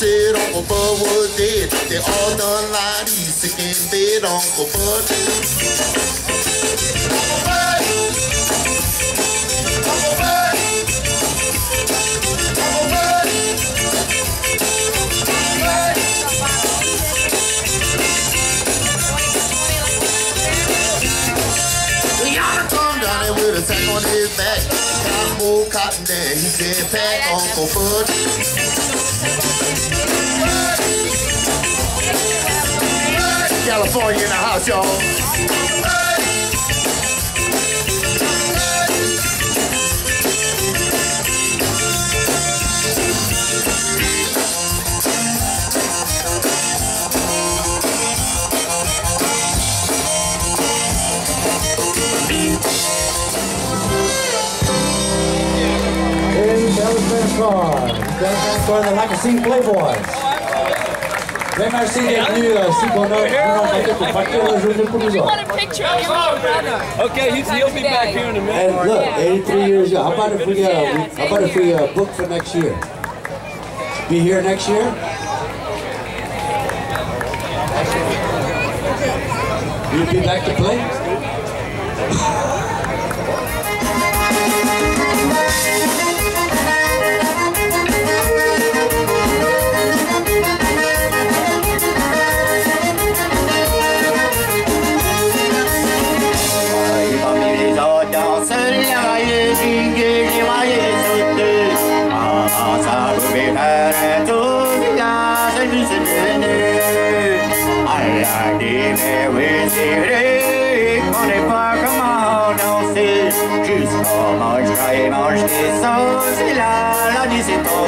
said Uncle Bud was dead. They all done lied, he's sick in bed, Uncle Bud. Uncle Bud. Uncle Bud. Uncle Bud. With a sack on his back, got more cotton than he said pack, Uncle Bud. California in the house, y'all. Dans the Lacassine Playboys. Bien, merci d'être venu si qu'on a pour partir la journée pour nous autres. Okay, he'll be back here in a minute. And look, 83 years young. How about if we book for next year? Be here next year? You'll be back to play? Mange des sauces et là, la nuit c'est tout.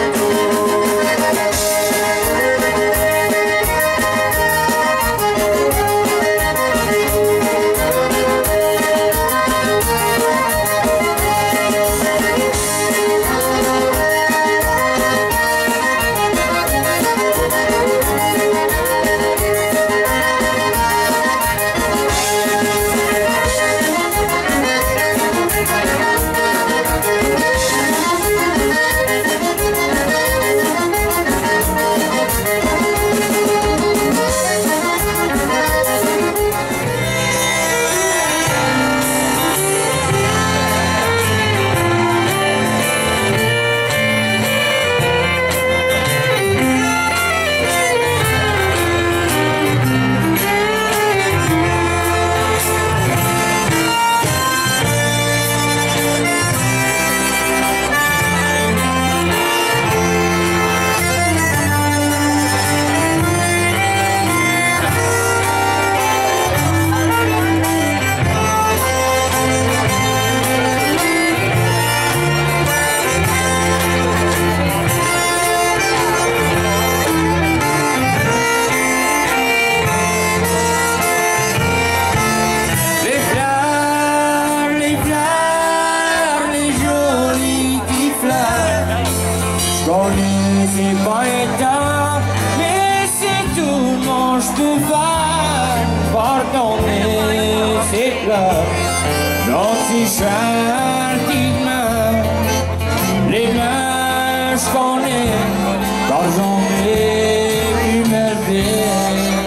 Les mains je connais, car j'en ai une merveille.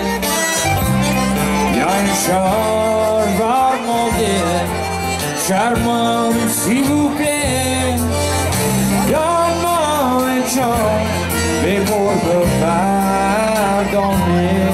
Y'a une charge à demander, charmant s'il vous plaît. Donne-moi une chance, mais pour me pardonner.